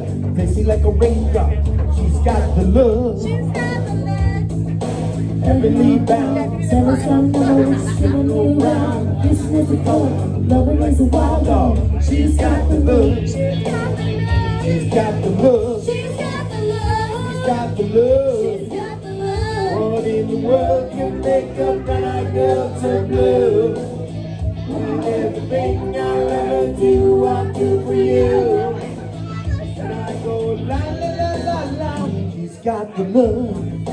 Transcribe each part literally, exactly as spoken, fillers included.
Fancy like a raindrop. She's got the look. She's got the look. Heavenly bound. Seven strong numbers, spinning you around. This is the color, loving is a wild dog. She's got the look. She's got the look. She's got the look. She's got the look. She's got the look. She's got the look. What in the world can make a brown-eyed girl turn blue? And everything I'll ever do, I'll do for you. And I go la la la la la. She's got the look.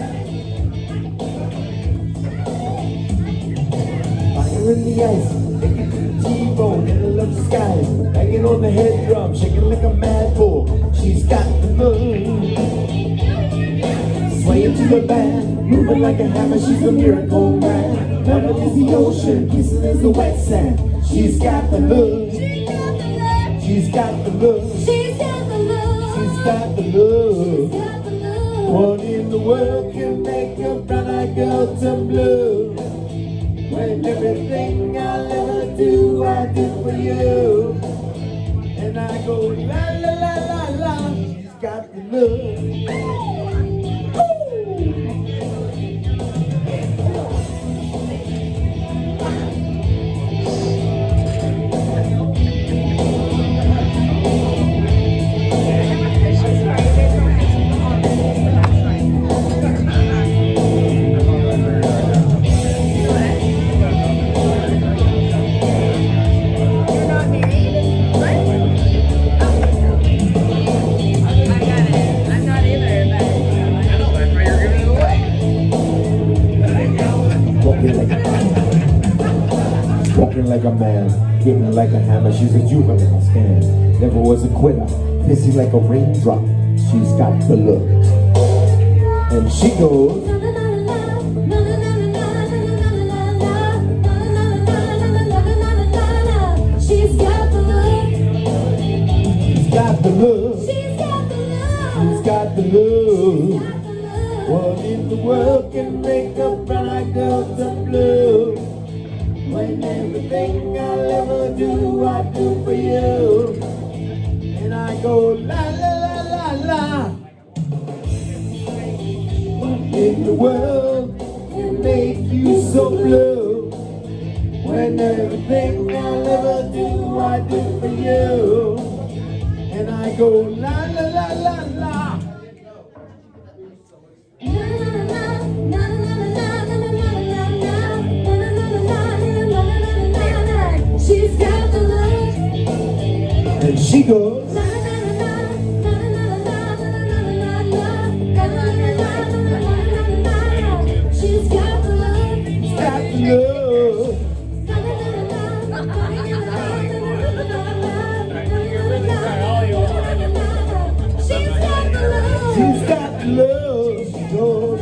Fire in the ice, taking to the T-bone, in the love skies, banging on the head drum, shaking like a mad bull. She's got the look. Swaying to the band, moving like a hammer, she's a miracle man. Loving is the ocean, kissing is the wet sand. She's got the look. She's got the look. She's got the look. She's got the look. She's got the look. She's got the look. What in the world can make a brown-eyed girl turn blue? When everything I'll ever do, I do for you. And I go la la la la la. She's got the look. Walking like a man, hitting like a hammer, she's a juvenile scan. Never was a quitter, pissy like a raindrop. She's got the look. And she goes. She's got the look. She's got the look. She's got the look. She's got the look. What in the world can make a brown-eyed girl turn blue? When everything I'll ever do, I do for you. And I go la la la la la. What in the world can make you so blue? When everything I'll ever do, I do for you. And I go la la la la la. She's got the look. And she goes. She's got the look. She's got the look. She's got the look. She's got the look. She goes.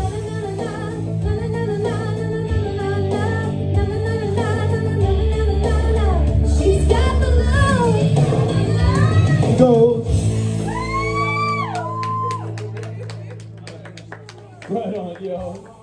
She's got the look. She goes. Right on, yo.